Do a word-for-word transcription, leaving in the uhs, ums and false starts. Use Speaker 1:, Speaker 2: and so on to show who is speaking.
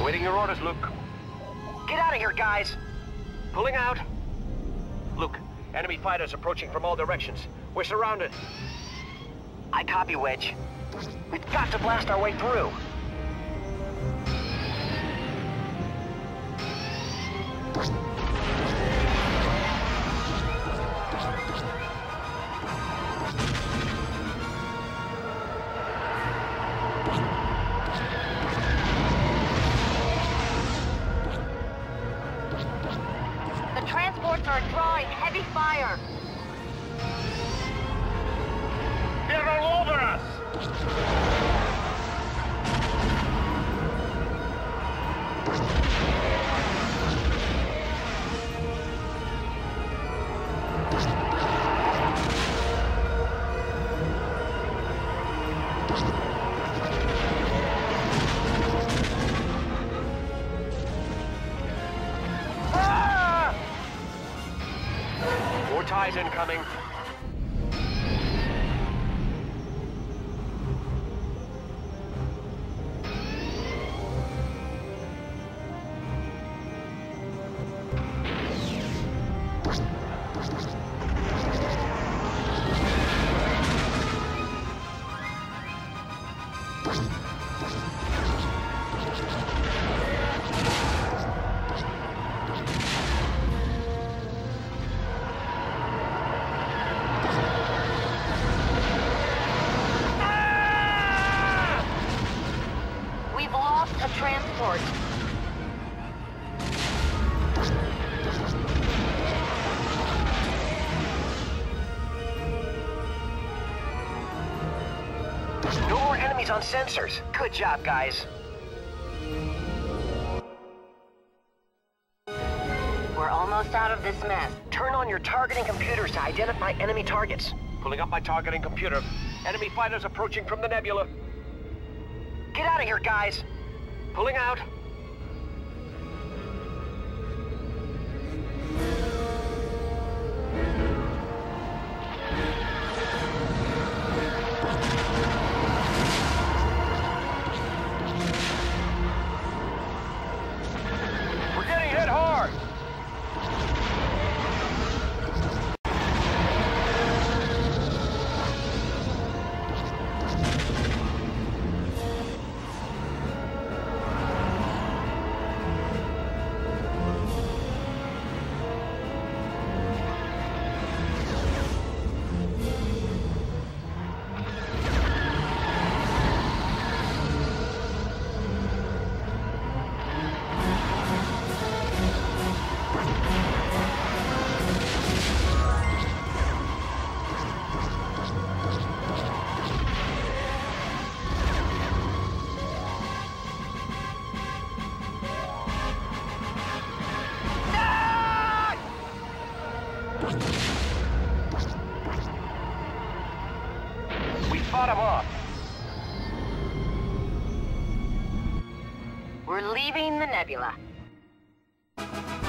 Speaker 1: Awaiting your orders, Luke. Get out of here, guys! Pulling out. Luke, enemy fighters approaching from all directions. We're surrounded. I copy, Wedge. We've got to blast our way through.
Speaker 2: The transports are drawing heavy fire.
Speaker 1: They're all over us! Ah! More ties incoming.
Speaker 2: We've lost a transport.
Speaker 1: No more enemies on sensors. Good job, guys.
Speaker 2: We're almost out of this mess.
Speaker 1: Turn on your targeting computers to identify enemy targets. Pulling up my targeting computer. Enemy fighters approaching from the nebula. Get out of here, guys. Pulling out. We're getting hit hard. We fought him off.
Speaker 2: We're leaving the nebula.